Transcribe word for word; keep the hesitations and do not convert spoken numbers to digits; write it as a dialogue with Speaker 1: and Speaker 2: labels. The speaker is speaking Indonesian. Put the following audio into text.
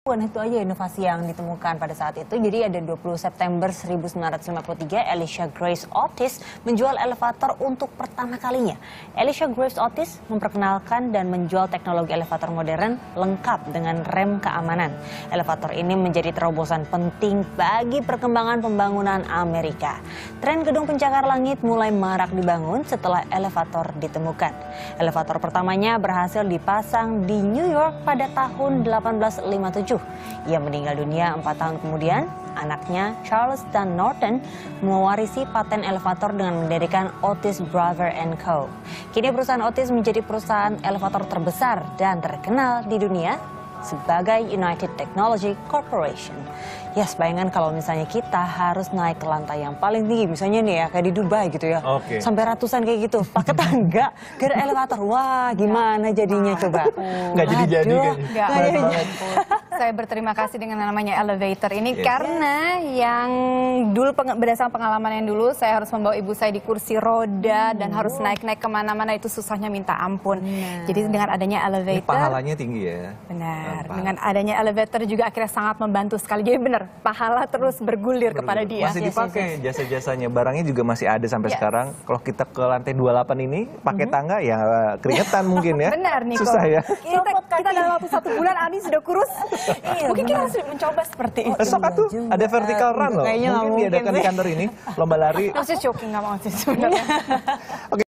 Speaker 1: Bukan itu aja inovasi yang ditemukan pada saat itu. Jadi ada dua puluh September seribu sembilan ratus lima puluh tiga, Alicia Grace Otis menjual elevator untuk pertama kalinya. Alicia Grace Otis memperkenalkan dan menjual teknologi elevator modern lengkap dengan rem keamanan. Elevator ini menjadi terobosan penting bagi perkembangan pembangunan Amerika. Tren gedung pencakar langit mulai marak dibangun setelah elevator ditemukan. Elevator pertamanya berhasil dipasang di New York pada tahun delapan belas lima puluh tujuh. Ia meninggal dunia empat tahun kemudian. Anaknya Charles dan Norton mewarisi paten elevator dengan mendirikan Otis Brother and Co. Kini perusahaan Otis menjadi perusahaan elevator terbesar dan terkenal di dunia sebagai United Technology Corporation. Yes, bayangkan kalau misalnya kita harus naik ke lantai yang paling tinggi, misalnya nih ya kayak di Dubai gitu ya,
Speaker 2: okay.
Speaker 1: sampai ratusan kayak gitu, pakai tangga, gara elevator, wah gimana jadinya coba?
Speaker 2: Nggak jadi-jadi kan?
Speaker 3: Saya berterima kasih dengan namanya elevator ini
Speaker 2: yes.
Speaker 3: karena yang dulu peng berdasarkan pengalaman yang dulu saya harus membawa ibu saya di kursi roda hmm. dan harus naik-naik kemana-mana itu susahnya minta ampun. Nah. Jadi dengan adanya elevator,
Speaker 2: ini pahalanya tinggi ya.
Speaker 3: Benar. Pahala. Dengan adanya elevator juga akhirnya sangat membantu sekali. Jadi benar, pahala terus bergulir, bergulir. kepada dia.
Speaker 2: Masih dipakai jasa-jasanya, barangnya juga masih ada sampai
Speaker 3: yes.
Speaker 2: sekarang. Kalau kita ke lantai dua puluh delapan ini pakai mm-hmm. tangga ya keringetan mungkin ya.
Speaker 3: Benar nih.
Speaker 2: Susah ya.
Speaker 3: Kita, kita dalam waktu satu bulan Ani sudah kurus. Iya, mungkin kita harus mencoba seperti itu.
Speaker 2: Besok tuh ada vertical run loh.
Speaker 1: Kayaknya
Speaker 2: mungkin diadakan di kantor ini lomba lari.
Speaker 3: Masih joking nggak mau sih sebenarnya.